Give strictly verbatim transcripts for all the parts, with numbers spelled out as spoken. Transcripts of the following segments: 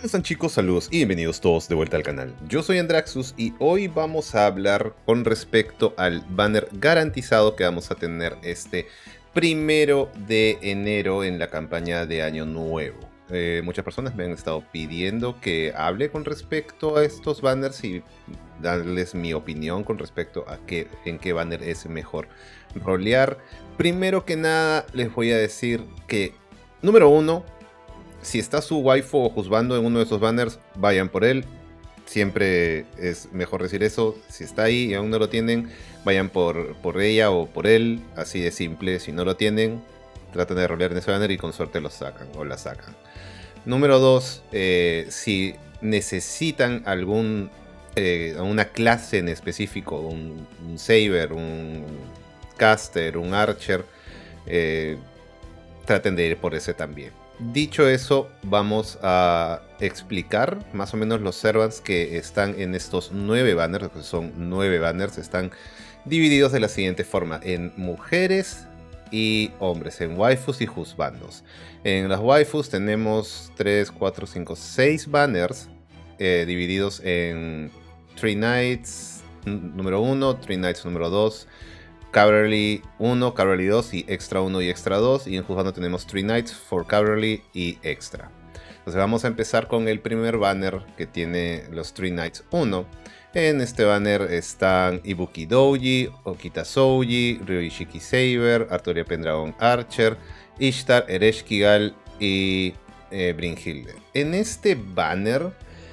¿Cómo están, chicos? Saludos y bienvenidos todos de vuelta al canal. Yo soy Andraxus y hoy vamos a hablar con respecto al banner garantizado que vamos a tener este primero de enero en la campaña de Año Nuevo. Eh, muchas personas me han estado pidiendo que hable con respecto a estos banners y darles mi opinión con respecto a qué, en qué banner es mejor rolear. Primero que nada les voy a decir que, número uno, si está su waifu o juzgando en uno de esos banners, vayan por él. Siempre es mejor decir eso. Si está ahí y aún no lo tienen, vayan por, por ella o por él. Así de simple. Si no lo tienen, traten de rolear en ese banner y con suerte lo sacan o la sacan. Número dos, eh, si necesitan algún eh, una clase en específico, un, un saber, un caster, un archer, eh, traten de ir por ese también. Dicho eso, vamos a explicar más o menos los servants que están en estos nueve banners, que son nueve banners, están divididos de la siguiente forma: en mujeres y hombres, en waifus y juzbandos. En las waifus tenemos tres, cuatro, cinco, seis banners eh, divididos en Three Knights número uno, Three Knights número dos, Cavalry uno, Cavalry dos y Extra uno y Extra dos. Y en juzgando tenemos Three Knights, four Cavalry y Extra. Entonces vamos a empezar con el primer banner que tiene los Three Knights uno. En este banner están Ibuki Douji, Okita Souji, Ryoishiki Saber, Artoria Pendragon Archer, Ishtar, Ereshkigal y eh, Brynhilde. En este banner,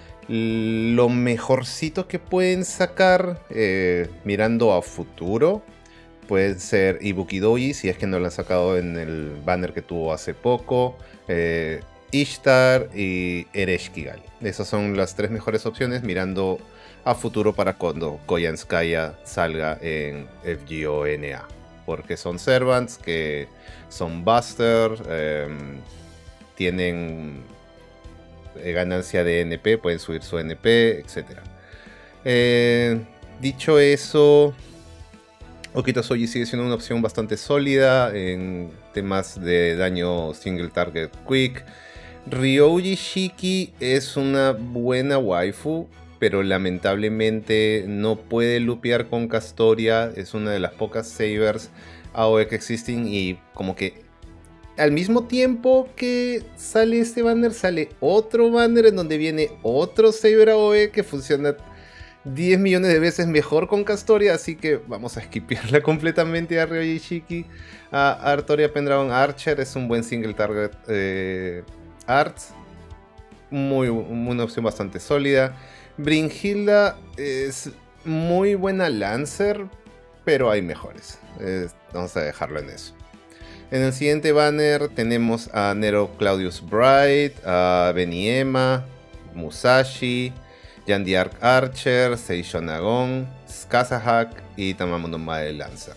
lo mejorcito que pueden sacar eh, mirando a futuro puede ser Ibuki Douji, si es que no lo han sacado en el banner que tuvo hace poco, eh, Ishtar y Ereshkigal. Esas son las tres mejores opciones mirando a futuro para cuando Koyanskaya salga en F G O N A. Porque son servants que son buster, eh, tienen ganancia de N P, pueden subir su N P, etcétera. Eh, dicho eso, Okita Souji sigue siendo una opción bastante sólida en temas de daño single target quick. Ryoji Shiki es una buena waifu, pero lamentablemente no puede lupear con Castoria. Es una de las pocas sabers A O E que existen y como que al mismo tiempo que sale este banner, sale otro banner en donde viene otro saber A O E que funciona diez millones de veces mejor con Castoria, así que vamos a skipearla completamente a Ryoji Shiki. A Artoria Pendragon Archer es un buen single target eh, arts, muy, una opción bastante sólida. Brynhilde es muy buena Lancer, pero hay mejores. Eh, vamos a dejarlo en eso. En el siguiente banner tenemos a Nero Claudius Bright, a Beniema, Musashi, Yandy Arc Archer, Seishon Agon, Skazahak y Tamamono Mae Lancer.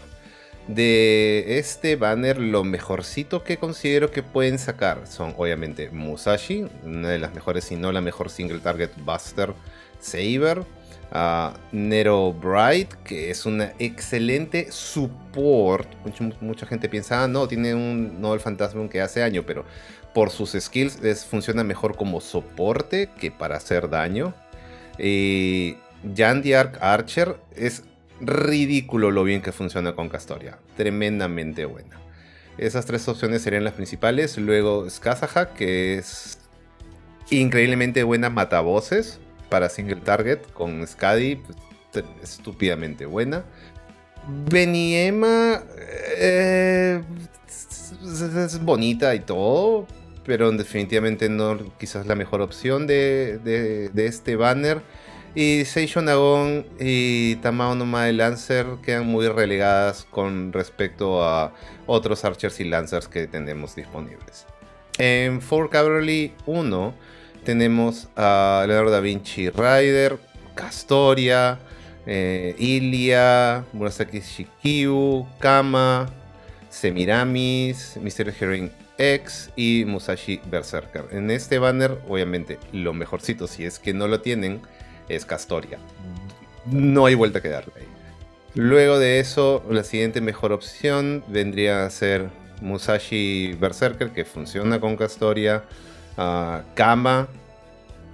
De este banner, lo mejorcito que considero que pueden sacar son obviamente Musashi, una de las mejores, si no la mejor single target buster saber. Uh, Nero Bright, que es una excelente support. Mucha, mucha gente piensa, ah, no, tiene un Nobel Phantasm que hace daño, pero por sus skills es, funciona mejor como soporte que para hacer daño. Y Yandy Arc Archer es ridículo lo bien que funciona con Castoria, tremendamente buena. Esas tres opciones serían las principales. Luego Skazahak, que es increíblemente buena matavoces para single target con Skadi, pues, estúpidamente buena. Beniema eh, es, es bonita y todo, pero definitivamente no quizás la mejor opción de, de, de este banner. Y Seishon Agon y Tamao no Mae Lancer quedan muy relegadas con respecto a otros Archers y Lancers que tenemos disponibles. En four Cavalry uno tenemos a Leonardo da Vinci Rider, Castoria, eh, Ilia, Murasaki Shikyu, Kama, Semiramis, Mystery Heroine X y Musashi Berserker. En este banner, obviamente, lo mejorcito, si es que no lo tienen, es Castoria. No hay vuelta que darle ahí. Luego de eso, la siguiente mejor opción vendría a ser Musashi Berserker, que funciona con Castoria. Uh, Kama,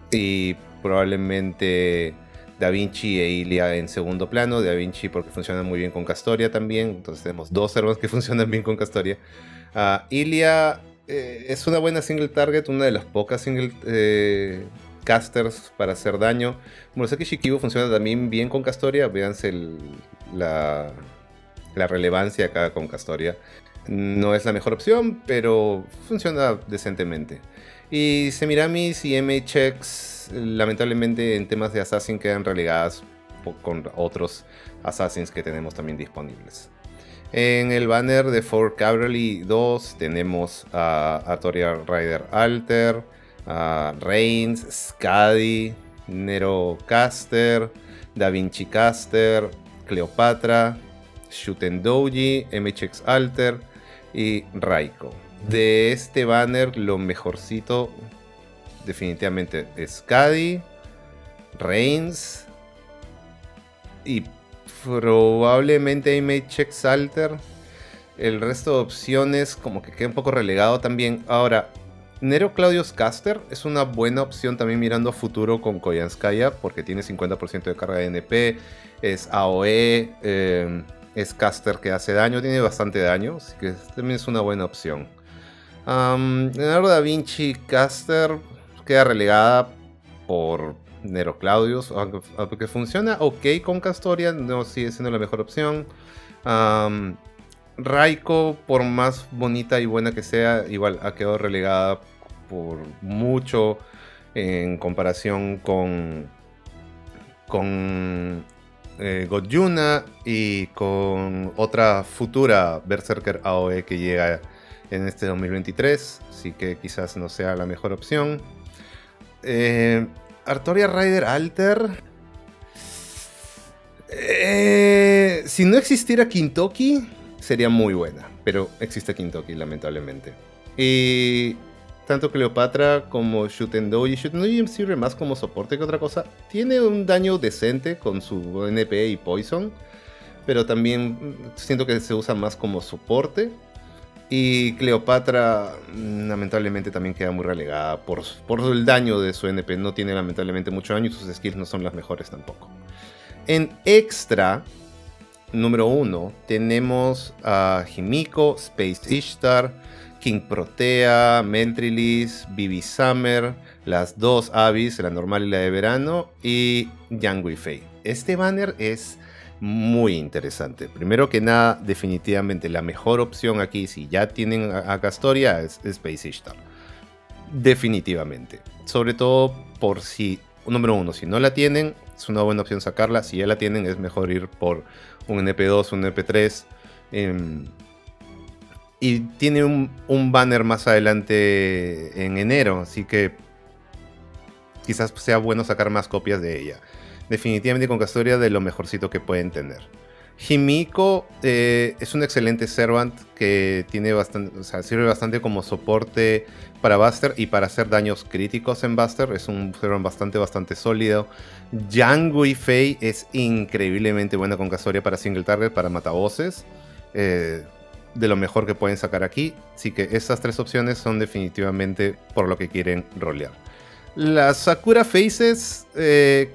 Y probablemente Da Vinci e Ilia en segundo plano. Da Vinci porque funciona muy bien con Castoria también. Entonces tenemos dos servos que funcionan bien con Castoria. Uh, Ilia eh, es una buena single target, una de las pocas single eh, casters para hacer daño. Murasaki Shikibu funciona también bien con Castoria. Véanse el, la, la relevancia acá con Castoria. No es la mejor opción, pero funciona decentemente. Y Semiramis y M H X, lamentablemente en temas de Assassin quedan relegadas con otros Assassins que tenemos también disponibles. En el banner de Fort Cavalry dos tenemos a Artoria Rider Alter, a Reigns, Skadi, Nero Caster, Da Vinci Caster, Cleopatra, Shuten Doji, M H X Alter y Raiko. De este banner lo mejorcito definitivamente es Skadi, Reigns y probablemente M H X Alter. El resto de opciones como que queda un poco relegado también. Ahora, Nero Claudius Caster es una buena opción también mirando a futuro con Koyanskaya, porque tiene cincuenta por ciento de carga de N P, es A O E, eh, es caster que hace daño, tiene bastante daño, así que también es una buena opción. Um, Leonardo da Vinci Caster queda relegada por Nero Claudius, aunque, aunque funciona ok con Castoria, no sigue siendo la mejor opción. Um, Raiko, por más bonita y buena que sea, igual ha quedado relegada por mucho en comparación con, con eh, Godyuna y con otra futura Berserker A O E que llega en este dos mil veintitrés, así que quizás no sea la mejor opción. Eh, Artoria Rider Alter. Eh, si no existiera Kintoki, sería muy buena, pero existe Kintoki, lamentablemente. Y tanto Cleopatra como Shutendoji, Shutendoji sirve más como soporte que otra cosa. Tiene un daño decente con su N P y Poison, pero también siento que se usa más como soporte. Y Cleopatra lamentablemente también queda muy relegada por, por el daño de su N P. No tiene lamentablemente mucho daño y sus skills no son las mejores tampoco. En extra, número uno, tenemos a Himiko, Space Ishtar, King Protea, Meltrilis, Bibi Summer, las dos Abyss, la normal y la de verano, y Yang Weifei. Este banner es muy interesante. Primero que nada, definitivamente la mejor opción aquí, si ya tienen a Castoria, es Space Ishtar. Definitivamente. Sobre todo por si, número uno, si no la tienen, es una buena opción sacarla. Si ya la tienen, es mejor ir por un N P dos, un N P tres. Eh, y tiene un, un banner más adelante en enero, así que quizás sea bueno sacar más copias de ella. Definitivamente con Castoria de lo mejorcito que pueden tener. Himiko eh, es un excelente Servant que tiene bastante, o sea, sirve bastante como soporte para Buster y para hacer daños críticos en Buster. Es un Servant bastante, bastante sólido. Yang Weifei es increíblemente buena con Castoria para single target, para matabosses. Eh, de lo mejor que pueden sacar aquí. Así que estas tres opciones son definitivamente por lo que quieren rolear. Las Sakura Faces eh,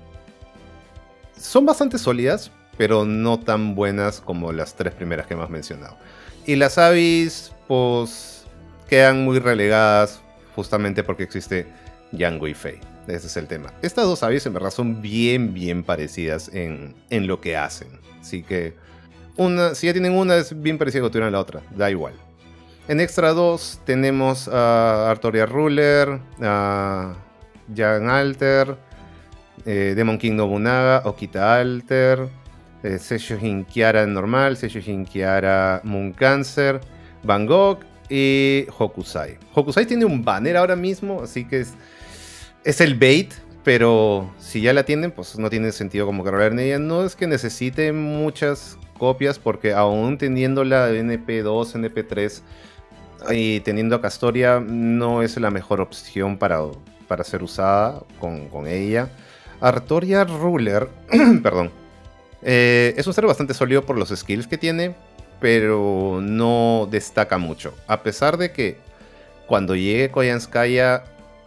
son bastante sólidas, pero no tan buenas como las tres primeras que hemos mencionado. Y las Abyss, pues, quedan muy relegadas justamente porque existe Yang Weifei. Ese es el tema. Estas dos Abyss en verdad son bien, bien parecidas en, en lo que hacen. Así que, una, si ya tienen una, es bien parecida que tuvieran la otra. Da igual. En Extra dos tenemos a Artoria Ruler, a Jan Alter, eh, Demon King Nobunaga, Okita Alter, eh, Seishujin Kiara normal, Seishujin Kiara Moon Cancer, Van Gogh y Hokusai. Hokusai tiene un banner ahora mismo, así que es, es el bait, pero si ya la tienen, pues no tiene sentido como que rolar en ella. No es que necesite muchas copias, porque aún teniendo la N P dos, N P tres y teniendo a Castoria, no es la mejor opción para, para ser usada con, con ella. Artoria Ruler, perdón, eh, es un ser bastante sólido por los skills que tiene, pero no destaca mucho. A pesar de que cuando llegue Koyanskaya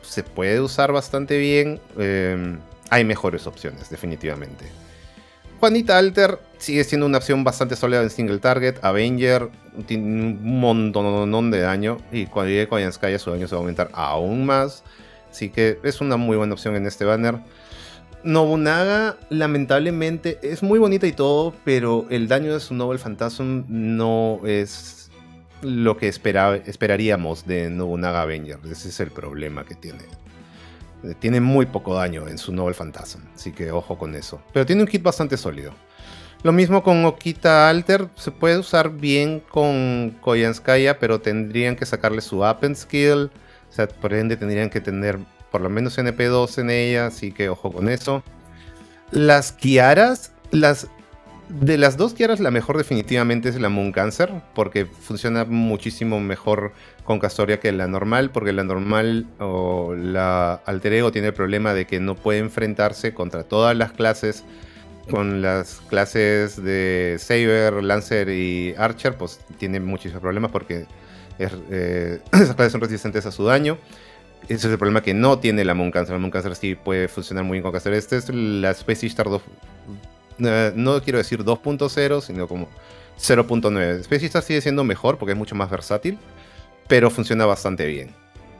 se puede usar bastante bien. Eh, hay mejores opciones, definitivamente. Juanita Alter sigue siendo una opción bastante sólida en single target. Avenger tiene un montón de daño. Y cuando llegue Koyanskaya su daño se va a aumentar aún más. Así que es una muy buena opción en este banner. Nobunaga, lamentablemente, es muy bonita y todo, pero el daño de su Noble Phantasm no es lo que espera, esperaríamos de Nobunaga Avenger. Ese es el problema que tiene. Tiene muy poco daño en su Noble Phantasm, así que ojo con eso. Pero tiene un kit bastante sólido. Lo mismo con Okita Alter, se puede usar bien con Koyanskaya, pero tendrían que sacarle su Up Skill. O sea, por ende tendrían que tener por lo menos N P dos en ella, así que ojo con eso. Las Kiaras, las... De las dos Kiaras, la mejor definitivamente es la Moon Cancer, porque funciona muchísimo mejor con Castoria que la normal, porque la normal o la Alter Ego tiene el problema de que no puede enfrentarse contra todas las clases. Con las clases de Saber, Lancer y Archer, pues tiene muchísimos problemas porque es, eh, esas clases son resistentes a su daño. Ese es el problema que no tiene la Moon Cancer. La Moon Cancer sí puede funcionar muy bien con Castoria. Esta es la Space Ishtar dos. Uh, no quiero decir dos punto cero, sino como cero punto nueve. Space Ishtar sigue siendo mejor porque es mucho más versátil, pero funciona bastante bien.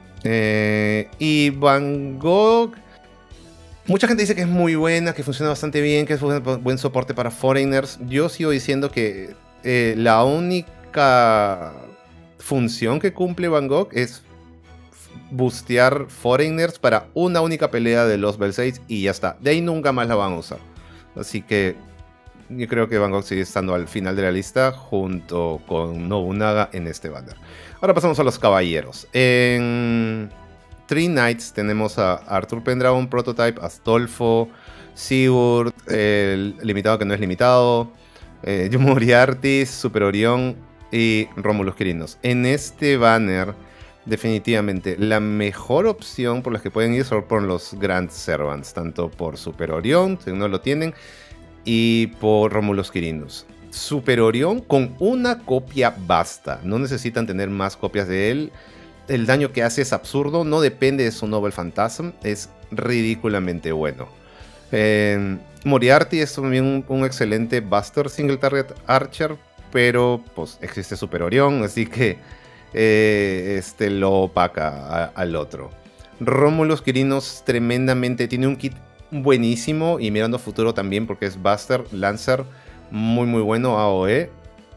Eh, y Van Gogh, mucha gente dice que es muy buena, que funciona bastante bien, que es buen, buen soporte para foreigners. Yo sigo diciendo que eh, la única función que cumple Van Gogh es boostear foreigners para una única pelea de los Bell seis y ya está. De ahí nunca más la van a usar. Así que yo creo que Van Gogh sigue estando al final de la lista junto con Nobunaga en este banner. Ahora pasamos a los caballeros. En Three Knights tenemos a Arthur Pendragon Prototype, Astolfo, Sigurd, el limitado que no es limitado, eh, Moriarty, Super Orión y Romulus Quirinos. En este banner, definitivamente, la mejor opción por las que pueden ir son por los Grand Servants, tanto por Super Orión, si no lo tienen, y por Romulus Quirinus. Super Orión con una copia basta, no necesitan tener más copias de él. El daño que hace es absurdo, no depende de su Noble Phantasm, es ridículamente bueno. Eh, Moriarty es también un, un excelente Buster Single Target Archer, pero pues existe Super Orión, así que Eh, este lo opaca a, al otro. Romulus Quirinus tremendamente, tiene un kit buenísimo y mirando a futuro también porque es Buster, Lancer, muy muy bueno, A O E.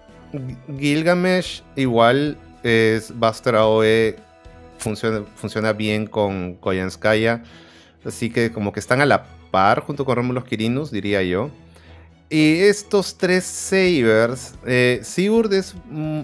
Gilgamesh igual es Buster A O E, funciona, funciona bien con Koyanskaya, así que como que están a la par junto con Romulus Quirinus, diría yo. Y estos tres Sabers, eh, Sigurd es... Mm,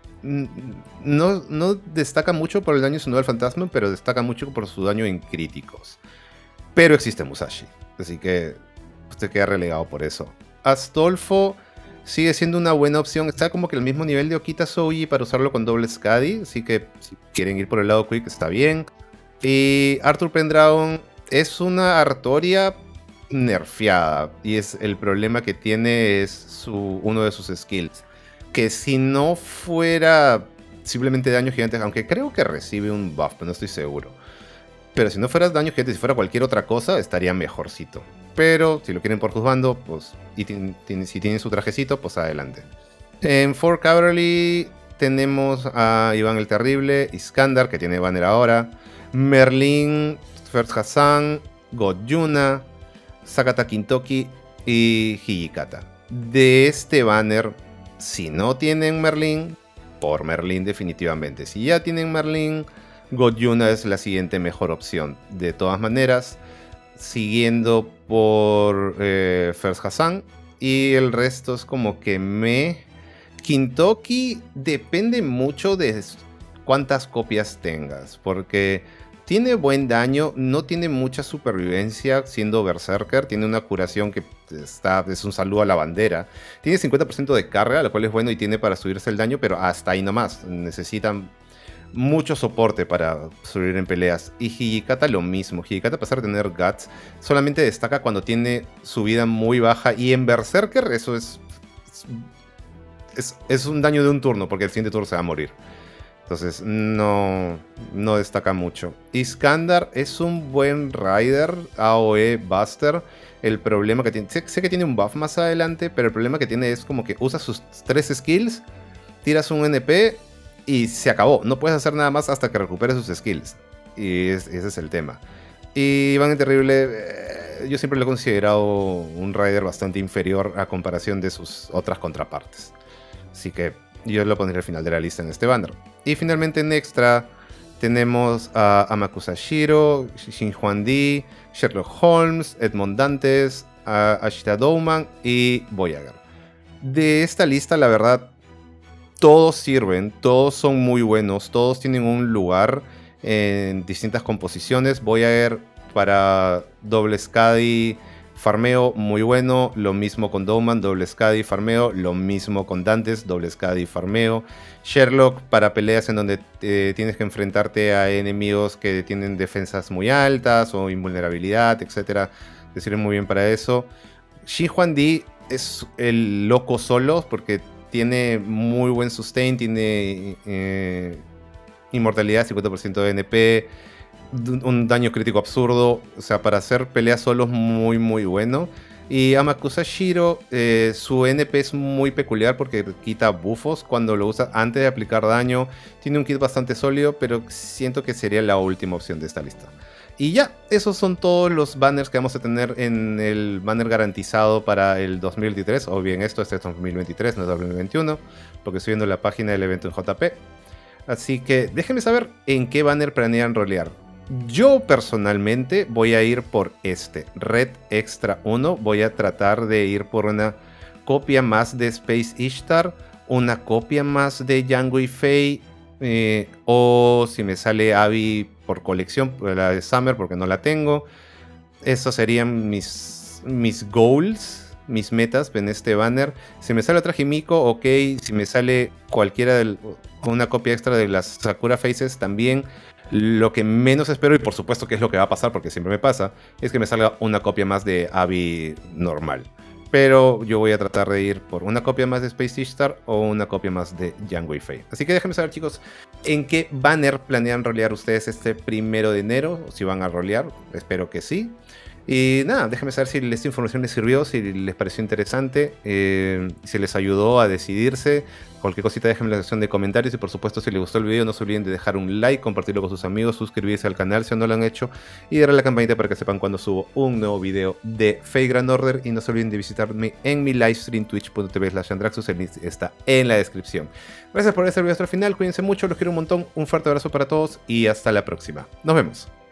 No, no destaca mucho por el daño de su Noble Phantasm, pero destaca mucho por su daño en críticos. Pero existe Musashi, así que usted queda relegado por eso. Astolfo sigue siendo una buena opción. Está como que al mismo nivel de Okita Souji para usarlo con doble Skadi, así que si quieren ir por el lado quick está bien. Y Arthur Pendragon es una Artoria nerfeada, y es el problema que tiene es su, uno de sus skills. Que si no fuera simplemente daño gigante, aunque creo que recibe un buff, pero no estoy seguro. Pero si no fuera daño gigante, si fuera cualquier otra cosa, estaría mejorcito. Pero si lo quieren por juzgando, pues, y tiene, tiene, si tienen su trajecito, pues adelante. En Fort Cavalry tenemos a Iván el Terrible, Iskandar, que tiene banner ahora, Merlin, First Hassan, Godyuna, Sakata Kintoki y Hijikata. De este banner, si no tienen Merlin, por Merlin definitivamente. Si ya tienen Merlin, Godyuna es la siguiente mejor opción. De todas maneras, siguiendo por eh, First Hassan. Y el resto es como que me... Kintoki depende mucho de cuántas copias tengas. Porque tiene buen daño, no tiene mucha supervivencia siendo Berserker. Tiene una curación que está, es un saludo a la bandera. Tiene cincuenta por ciento de carga, lo cual es bueno y tiene para subirse el daño, pero hasta ahí nomás. Necesitan mucho soporte para subir en peleas. Y Hijikata lo mismo. Hijikata, a pesar de tener Guts, solamente destaca cuando tiene su vida muy baja. Y en Berserker eso es, es, es un daño de un turno, porque el siguiente turno se va a morir. Entonces no, no destaca mucho. Iskandar es un buen rider, A O E Buster. El problema que tiene, sé, sé que tiene un buff más adelante, pero el problema que tiene es como que usa sus tres skills, tiras un N P y se acabó. No puedes hacer nada más hasta que recupere sus skills. Y es, ese es el tema. Y Van el Terrible, eh, yo siempre lo he considerado un rider bastante inferior a comparación de sus otras contrapartes. Así que yo lo pondré al final de la lista en este banner. Y finalmente en extra tenemos a Amakusa Shiro, Shin Huan Di, Sherlock Holmes, Edmond Dantes, a Ashita Douman y Voyager. De esta lista, la verdad, todos sirven, todos son muy buenos, todos tienen un lugar en distintas composiciones. Voyager para doble Skadi, farmeo muy bueno, lo mismo con Douman, doble Skadi, farmeo, lo mismo con Dantes, doble Skadi, farmeo. Sherlock para peleas en donde eh, tienes que enfrentarte a enemigos que tienen defensas muy altas o invulnerabilidad, etcétera. Te sirve muy bien para eso. Shin Huan Di es el loco solo porque tiene muy buen sustain, tiene eh, inmortalidad, cincuenta por ciento de N P, un daño crítico absurdo, o sea, para hacer peleas solos muy muy bueno. Y Amakusa Shiro, eh, su N P es muy peculiar porque quita buffos cuando lo usa antes de aplicar daño. Tiene un kit bastante sólido, pero siento que sería la última opción de esta lista. Y ya, esos son todos los banners que vamos a tener en el banner garantizado para el dos mil veintitrés. O bien, esto este es dos mil veintitrés, no es dos mil veintiuno, porque estoy viendo la página del evento en J P. Así que déjenme saber en qué banner planean rolear. Yo personalmente voy a ir por este, Red Extra uno. Voy a tratar de ir por una copia más de Space Ishtar, una copia más de Jango y Faye, eh, o si me sale Abby por colección, la de Summer porque no la tengo. Esos serían mis, mis goals, mis metas en este banner. Si me sale otra Himiko, ok. Si me sale cualquiera de una copia extra de las Sakura Faces también. Lo que menos espero, y por supuesto que es lo que va a pasar porque siempre me pasa, es que me salga una copia más de Abby normal. Pero yo voy a tratar de ir por una copia más de Space Ishtar o una copia más de Jango y Faye. Así que déjenme saber, chicos, en qué banner planean rolear ustedes este primero de enero. Si van a rolear, espero que sí. Y nada, déjenme saber si esta información les sirvió, si les pareció interesante, eh, si les ayudó a decidirse. Cualquier cosita déjenme en la sección de comentarios y por supuesto si les gustó el video no se olviden de dejar un like, compartirlo con sus amigos, suscribirse al canal si no lo han hecho y darle a la campanita para que sepan cuando subo un nuevo video de Fate Grand Order. Y no se olviden de visitarme en mi livestream twitch punto tv slash andraxxus, el link está en la descripción. Gracias por ver este video hasta el final, cuídense mucho, los quiero un montón, un fuerte abrazo para todos y hasta la próxima. Nos vemos.